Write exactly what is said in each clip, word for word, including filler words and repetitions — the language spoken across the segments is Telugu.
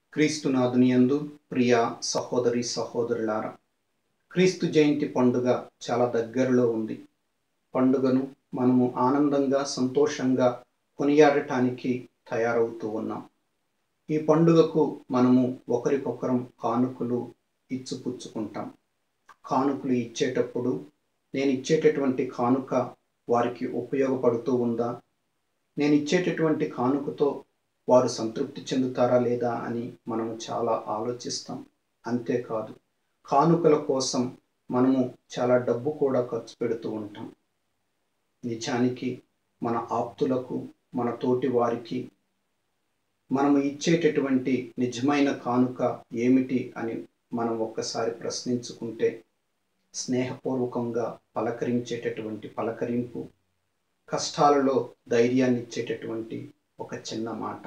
క్రీస్తునాథునియందు ప్రియ సహోదరి సహోదరులారా, క్రీస్తు జయంతి పండుగ చాలా దగ్గరలో ఉంది. పండుగను మనము ఆనందంగా సంతోషంగా కొనియాడటానికి తయారవుతూ ఉన్నాం. ఈ పండుగకు మనము ఒకరికొకరం కానుకలు ఇచ్చిపుచ్చుకుంటాం. కానుకలు ఇచ్చేటప్పుడు నేను ఇచ్చేటటువంటి కానుక వారికి ఉపయోగపడుతూ ఉందా, నేను ఇచ్చేటటువంటి కానుకతో వారు సంతృప్తి చెందుతారా లేదా అని మనము చాలా ఆలోచిస్తాం. అంతేకాదు, కానుకల కోసం మనము చాలా డబ్బు కూడా ఖర్చు పెడుతూ ఉంటాం. నిజానికి మన ఆప్తులకు, మన తోటి వారికి మనము ఇచ్చేటటువంటి నిజమైన కానుక ఏమిటి అని మనం ఒక్కసారి ప్రశ్నించుకుంటే, స్నేహపూర్వకంగా పలకరించేటటువంటి పలకరింపు, కష్టాలలో ధైర్యాన్ని ఇచ్చేటటువంటి ఒక చిన్న మాట.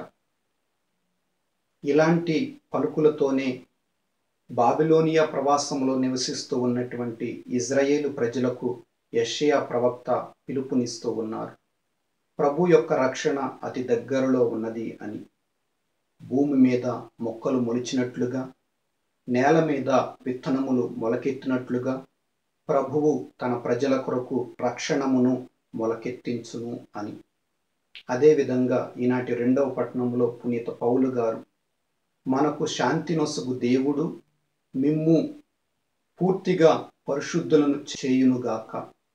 ఇలాంటి పలుకులతోనే బాబిలోనియా ప్రవాసంలో నివసిస్తూ ఉన్నటువంటి ఇజ్రాయేలు ప్రజలకు యెషయా ప్రవక్త పిలుపునిస్తూ ఉన్నారు. ప్రభు యొక్క రక్షణ అతి దగ్గరలో ఉన్నది అని. భూమి మీద మొక్కలు మొలిచినట్లుగా, నేల మీద విత్తనములు మొలకెత్తినట్లుగా ప్రభువు తన ప్రజల కొరకు రక్షణమును మొలకెత్తించును అని. అదేవిధంగా ఈనాటి రెండవ పట్టణంలో పునీత పౌలు గారు, మనకు శాంతి నొసగు దేవుడు మిమ్ము పూర్తిగా పరిశుద్ధులను చేయునుగాక,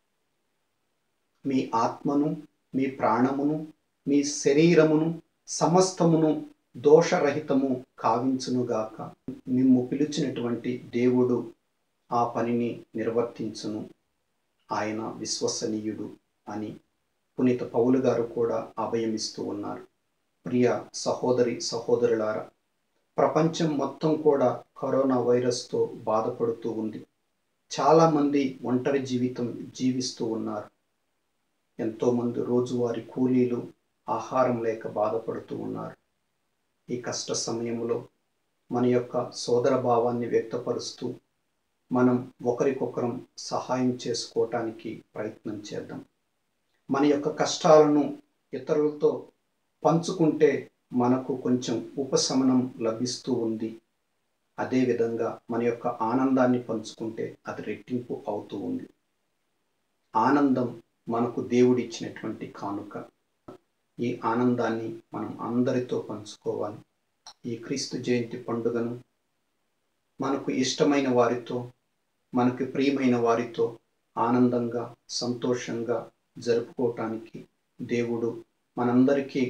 మీ ఆత్మను, మీ ప్రాణమును, మీ శరీరమును సమస్తమును దోషరహితము కావించునుగాక. మిమ్ము పిలిచినటువంటి దేవుడు ఆ పనిని నిర్వర్తించును, ఆయన విశ్వసనీయుడు అని పునీత పౌలు గారు కూడా అభయమిస్తూ ఉన్నారు. ప్రియ సహోదరి సహోదరులారా, ప్రపంచం మొత్తం కూడా కరోనా వైరస్తో బాధపడుతూ ఉంది. చాలామంది ఒంటరి జీవితం జీవిస్తూ ఉన్నారు. ఎంతోమంది రోజువారీ కూలీలు ఆహారం లేక బాధపడుతూ ఉన్నారు. ఈ కష్ట సమయంలో మన యొక్క సోదర భావాన్ని వ్యక్తపరుస్తూ మనం ఒకరికొకరం సహాయం చేసుకోవటానికి ప్రయత్నం చేద్దాం. మన యొక్క కష్టాలను ఇతరులతో పంచుకుంటే మనకు కొంచెం ఉపశమనం లభిస్తూ ఉంది. అదేవిధంగా మన యొక్క ఆనందాన్ని పంచుకుంటే అది రెట్టింపు అవుతూ ఉంది. ఆనందం మనకు దేవుడిచ్చినటువంటి కానుక. ఈ ఆనందాన్ని మనం అందరితో పంచుకోవాలి. ఈ క్రీస్తు జయంతి పండుగను మనకు ఇష్టమైన వారితో, మనకు ప్రియమైన వారితో ఆనందంగా సంతోషంగా జరుపుకోవటానికి దేవుడు మనందరికీ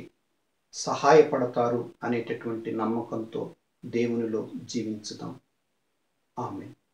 సహాయపడతారు అనేటటువంటి నమ్మకంతో దేవునిలో జీవించుదాం. ఆమేన్.